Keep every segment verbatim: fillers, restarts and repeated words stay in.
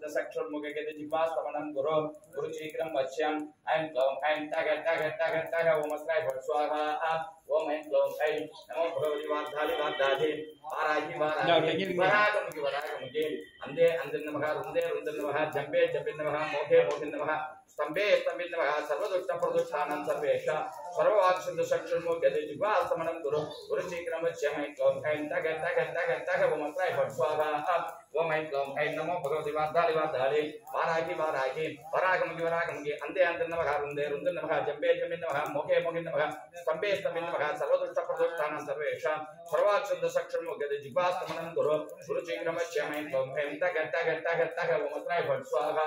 सक्षुर्मुखे जिह्वास्तमनं गुरु गुरुचीक्रं वश्यं ऐं क्लौं ऐं टग टग टग टग ओम अस्त्राय भट स्वाहा ओम ऐं क्लौं ऐं नमो भगवति वाग्धाली वाग्धाली वाराही वाराही वरागमुखी वरागमुखी अंधे अंधे नमः रुंदे रुंदे नमः जंबे जंबे नमः मोखे मोखे नमः स्तंभे स्तंभे नमः सर्वदुष्ट प्रदुष्टानां सर्वेश सर्ववाक्शुद्ध चक्षुर्मुखे जिह्वास्तमनं गुरु गुरुचीक्रं वश्यं ऐं क्लौं ऐं टग टग टग टग ओम अस्त्राय भट स्वाहा ओम ऐं क्लौं ऐं नमो भगवति वाग्धाली वाग्धाली वाराही वाराही वरागमुखी वरागमुखी अंधे अंधे नमः रुंदे रुंदे नमः जंबे जंबे नमः मोखे मोखे नमः स्तंभे स्तंभे नमः सर्वदुष्ट प्रदुष्टानां सर्वेषां सर्वाक्षुद्ध चक्षुर्मुखे जिह्वास्तमनं गुरु गुरुचीक्रं वश्यं ऐं क्लौं ऐं टग टग टग टग ओम अस्त्राय भट स्वाहा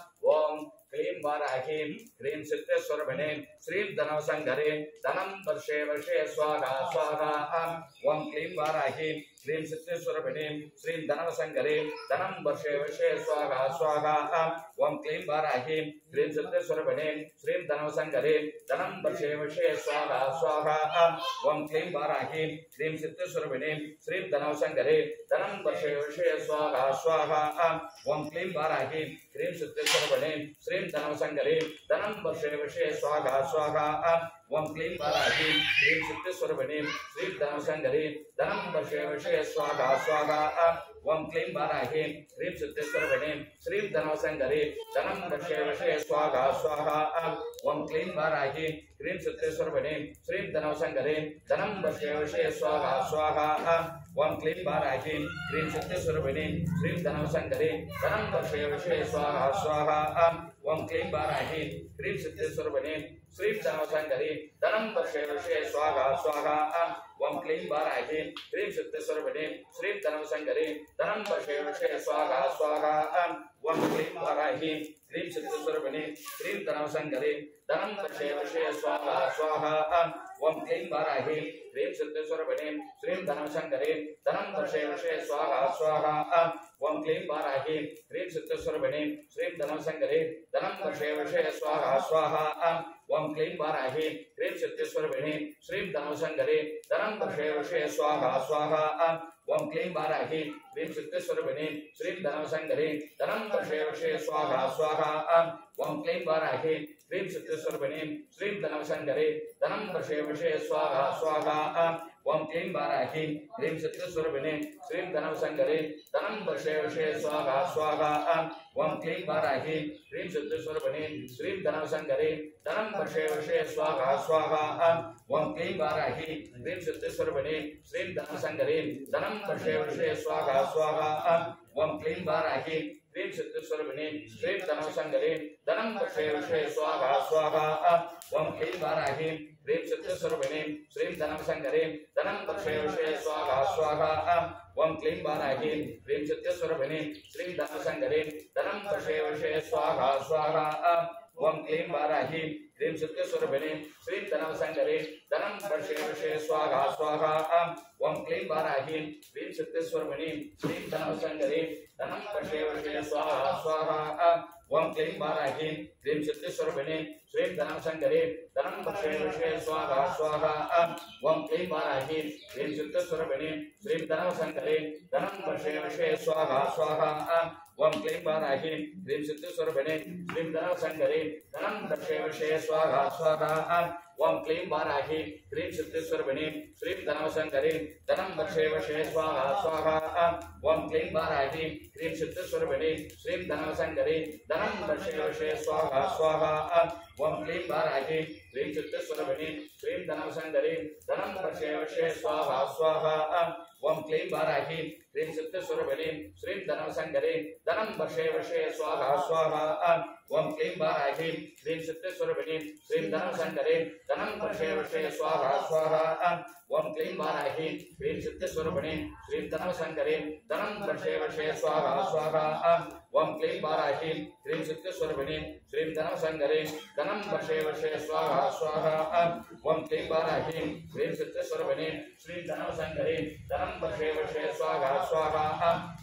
ओम क्लीं वाराहीं क्लीं सिद्धेश्वरभणे श्रीं धनवसंहरे धनं वर्षे वर्षे स्वाहा स्वाहा ओम क्लीं वाराहीं क्लीं सिद्धेश्वरभणे श्रीं धनवसंहरे धनं वर्षे वर्षे स्वाहा स्वाहा ओम क्लीं वाराहीं क्लीं सिद्धेश्वरभणे श्रीं धनवसंहरे धनं वर्षे वर्षे स्वाहा स्वाहा ओम क्लीं वाराहीं क्लीं सिद्धेश्वरभणे श्रीं धनवसंहरे धनं वर्षे वर्षे स्वाहा स्वाहा ओम क्लीं वाराहीं क्लीं सिद्धेश्वरभणे श्रीं धनवसंहरे धनं वर्षे वर्षे स्वाहा स्वाहा ओम क्लीं वाराहीं क्लीं सिद्धेश्वरभणे श्रीं धनवसंहरे धनं वर्षे वर्षे स्वाहा स्वाहा ओम क्लीं वाराहीं क्लीं सिद्धेश्वरभणे श्रीं धनवसंहरे धनं वर्षे वर्षे स्वाहा स्वाहा ओम क्लीं वाराहीं क्लीं सिद्धेश्वरभणे श्रीं धनवसंहरे धनं वर्षे वर्षे स्वाहा स्वाहा ओम क्लीं वाराहीं क्लीं सिद्धेश्वरभणे श्रीं धनवसंहरे धनं वर्षे वर्षे स्वाहा स्वाहा ओम क्लीं वाराहीं क्लीं सिद्धेश्वरभणे श्रीं धनवसंहरे धनं वर्षे वर्षे स्वाहा स्वाहा ओम क्लीं वाराहीं क्लीं सिद्धेश्वरभणे श्रीं धनवसंहरे धनं वर्षे वर्षे स्वाहा स्वाहा ओम क्लीं वाराहीं क्लीं सिद्धेश्वरभणे श्रीं धनवसंहरे धनं वर्षे वर्षे स्वाहा स्वाहा ओम क्लीं वाराहीं क्लीं सिद्धेश्वरभणे श्रीं धनवसंहरे धनं वर्षे वर्षे स्वाहा स्वाहा ओम क्लीं वाराहीं क्लीं सिद्धेश्वरभणे श्रीं धनवसंहरे धनं वर्षे वर्षे स्वाहा स्वाहा ओम क्लीं वाराहीं क्लीं सिद्धेश्वरभणे श्रीं धनवसंहरे धनं वर्षे वर्षे स्वाहा स्वाहा ओम क्लीं वाराहीं क्लीं सिद्धेश्वरभणे श्रीं धनवसंहरे धनं वर्षे वर्षे स्वाहा स्वाहा ओम क्लीं वाराहीं क्लीं सिद्धेश्वरभणे श्रीं धनवसंहरे धनं वर्षे वर्षे स्वाहा स्वाहा ओम क्लीं वाराहीं क्लीं सिद्धेश्वरभणे श्रीं धनवसंहरे धनं वर्षे वर्षे स्वाहा स्वाहा ओम क्लीं वाराहीं क्लीं सिद्धेश्वरभणे श्रीं धनवसंहरे धनं वर्षे वर्षे स्वाहा स्वाहा ओम क्लीं वाराहीं क्लीं सिद्धेश्वरभणे श्रीं धनवसंहरे धनं वर्षे वर्षे स्वाहा स्वाहा ओम क्लीं वाराहीं क्लीं सिद्धेश्वरभणे श्रीं धनवसंहरे धनं वर्षे वर्षे स्वाहा स्वाहा ओम क्लीं वाराहीं क्लीं सिद्धेश्वरभणे श्रीं धनवसंहरे धनं वर्षे वर्षे स्वाहा स्वाहा ओम क्लीं वाराहीं क्लीं सिद्धेश्वरभणे श्रीं धनवसंहरे धनं वर्षे वर्षे स्वाहा स्वाहा ओम क्लीं वाराहीं क्लीं सिद्धेश्वरभणे श्रीं धनवसंहरे धनं वर्षे वर्षे स्वाहा स्वाहा ओम क्लीं वाराहीं क्लीं सिद्धेश्वरभणे श्रीं धनवसंहरे धनं वर्षे वर्षे स्वाहा स्वाहा ओम क्लीं वाराहीं क्लीं सिद्धेश्वरभणे श्रीं धनवसंहरे धनं वर्षे वर्षे स्वाहा स्वाहा ओम क्लीं वाराहीं क्लीं सिद्धेश्वरभणे श्रीं धनवसंहरे धनं वर्षे वर्षे स्वाहा स्वाहा ओम क्लीं वाराहीं क्लीं सिद्धेश्वरभणे श्रीं धनवसंहरे धनं वर्षे वर्षे स्वाहा स्वाहा ओम क्लीं वाराहीं क्लीं सिद्धेश्वरभणे श्रीं धनवसंहरे धनं वर्षे वर्षे स्वाहा स्वाहा ओम क्लीं वाराहीं क्लीं सिद्धेश्वरभणे श्रीं धनवसंहरे धनं वर्षे वर्षे स्वाहा स्वाहा ओम क्लीं वाराहीं क्लीं सिद्धेश्वरभणे श्रीं धनवसंहरे धनं वर्षे वर्षे स्वाहा स्वाहा ओम क्लीं वाराहीं क्लीं सिद्धेश्वरभणे श्रीं धनवसंहरे धनं वर्षे वर्षे स्वाहा स्वाहा ओम क्लीं वाराहीं क्लीं सिद्धेश्वरभणे श्रीं धनवसंहरे धनं वर्षे वर्षे स्वाहा स्वाहा ओम क्लीं वाराहीं क्लीं सिद्धेश्वरभणे श्रीं धनवसंहरे धनं वर्षे वर्षे स्वाहा स्वाहा ओम क्लीं वाराहीं क्लीं सिद्धेश्वरभणे श्रीं धनवसंहरे धनं वर्षे वर्षे स्वाहा स्वाहा ओम क्लीं वाराहीं क्लीं सिद्धेश्वरभणे श्रीं धनवसंहरे धनं वर्षे वर्षे स्वाहा स्वाहा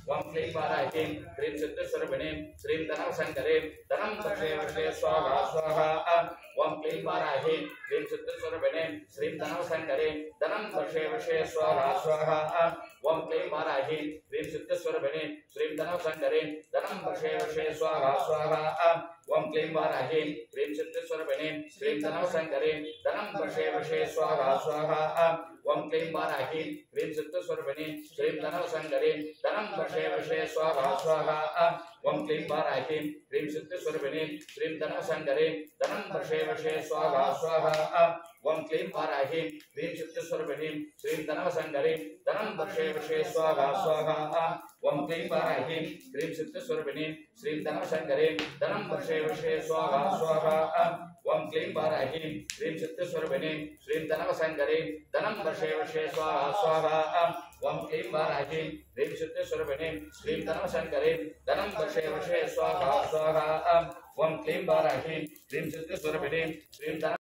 ओम क्लीं वाराही क्लीं सिद्धस्वरूपिणी श्रीं धनवशंकरी धनं वर्षे वर्षे स्वाहा स्वाहा ओम क्लीं वाराही क्लीं सिद्धस्वरूपिणी श्रीं धनवशंकरी धनं वर्षे वर्षे स्वाहा स्वाहा ओम क्लीं वाराही क्लीं सिद्धस्वरूपिणी श्रीं धनवशंकरी धनं वर्षे वर्षे स्वाहा स्वाहा ओम क्लीं वाराही क्लीं सिद्धस्वरूपिणी श्रीं धनवशंकरी धनं वर्षे वर्षे स्वाहा स्वाहा ओम क्लीं वाराही क्लीं सिद्धस्वरूपिणी श्रीं धनवशंकरी धनं वर्षे वर्षे स्वाहा स्वाहा ओम क्लीं वाराही क्लीं सिद्धस्वरूपिणी श्रीं धनवशंकरी धनं वर्षे वर्षे स्वाहा स्वाहा ओम क्लीं वाराही क्लीं सिद्धस्वरूपिणी श्रीं धनवशंकरी धनं वर्षे वर्षे स्वाहा स्वाहा ओम क्लीं वाराही क्लीं सिद्धस्वरूपिणी श्रीं धनवशंकरी धनं वर्षे वर्षे स्वाहा स्वाहा ओम क्लीं वाराही क्लीं सिद्धस्वरूपिणी श्रीं धनवशंकरी धनं वर्षे वर्षे स्वाहा स्वाहा ओम क्लीं वाराही क्लीं सिद्धस्वरूपिणी श्रीं धनवशंकरी धनं वर्षे वर्षे स्वाहा स्वाहा ओम क्लीं वाराही क्लीं सिद्धस्वरूपिणी श्रीं